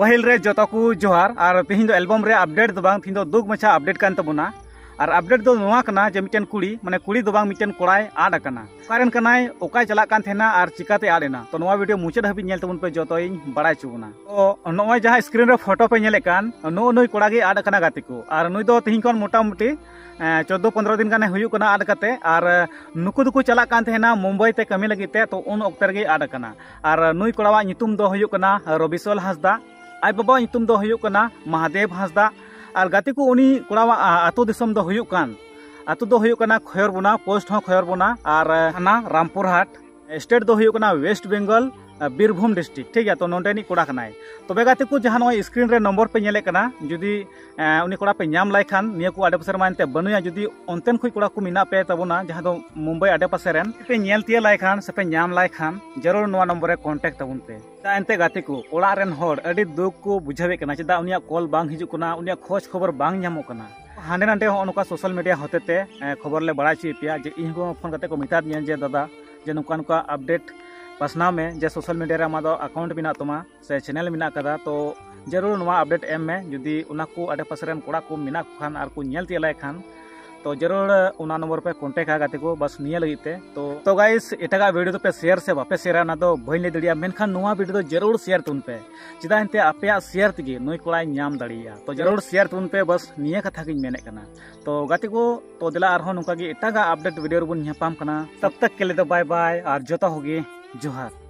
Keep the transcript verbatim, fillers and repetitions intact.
पहिल रे जतो को जोहार और तेहिं दो एल्बम रे अपडेट दो बांग तेहिं दो दुग मछा अपडेट कान तबुना और अपडेट दो नोआ कना जे मिटन कुड़ी माने कुड़ी दो बांग मिटन कोड़ाय आड कना कारण कनाय ओकाय चला कान थेना और चिकाते आडेना तो नोआ वीडियो मुचाद हाबि नेल तबुन पे जतो इन बड़ाय चुना तो नोय जहां स्क्रीन रे फोटो पे नेले कान नो नोय कोड़ा गे आड कना गाते को और नुय दो तेहिं कोन मोटा मोटी चौदह पंद्रह दिन गाने हुयु कना आड कते और नुकु दुकु चला कान थेना मुंबई ते कमी लगिते तो उन ओक्तर गे आड कना और नुय कोड़ावा नितुम दो हुयु कना रबिसल हासदा आई बाबा नितुम दो हुयु कना महादेव हासदा और गाते को उनी कोड़ावा आतो दिसम दो हुयु कान आतो दो हुयु कना खयरबोना पोस्ट हो खयरबोना और हाना रामपुर हाट स्टेट दो हुयु कना वेस्ट बेंगल बीरभूम डिस्ट्रिक्ट ठीक है तो नोंडेनी कोड़ा कनाय तबे गाते को जहां नोय स्क्रीन रे नंबर पे नेले कना जुदी उनी कोड़ा पे नाम लाय खान निया को आडे पासे मानते बनुया जुदी ओनतेन खुई कोड़ा को मिना पे तबोना जहां दो मुंबई आडे पासे रेन पे नेल तिया लाय खान से पे नाम लाय खान जरूर नोवा नंबर रे कांटेक्ट तबुन पे ता एनते गाते को ओड़ा रेन होड़ अडी दुख को बुझावे कना चदा उनिया कॉल बांग हिजु कना उनिया खोज खबर बांग न्यामो कना हांडे नांडे होनका सोशल मीडिया होतेते खबर ले बड़ा ची पिया जे इन को फोन करते को मिता दिया जे दादा जे नुका नुका अपडेट पासना में जे सोशल मीडिया रे आमादो अकाउंट बिना तमा से चैनल बिना कदा तो जरूर नवा अपडेट एम में जुदी उना को आडे पासरेन कोड़ा को मिना खान और को नेल तिलाय खान तो जरूर उना नंबर पे कांटेक्ट आ गाते को बस निया लगिते तो तो गाइस एटागा वीडियो पे शेयर से बापे शेयर ना तो भई ले दड़िया मेनखान नवा वीडियो तो जरूर शेयर तुन पे चिदा एनते आपया शेयर तगी नई कोड़ाय नाम दड़िया तो जरूर शेयर तुन पे बस निया कथा गिन मेने कना तो गाते को तो दिला आरहो नुका गी एटागा अपडेट वीडियो रबुन न्यापाम कना तब तक के लिए तो बाय बाय और जतो होगी जोहार।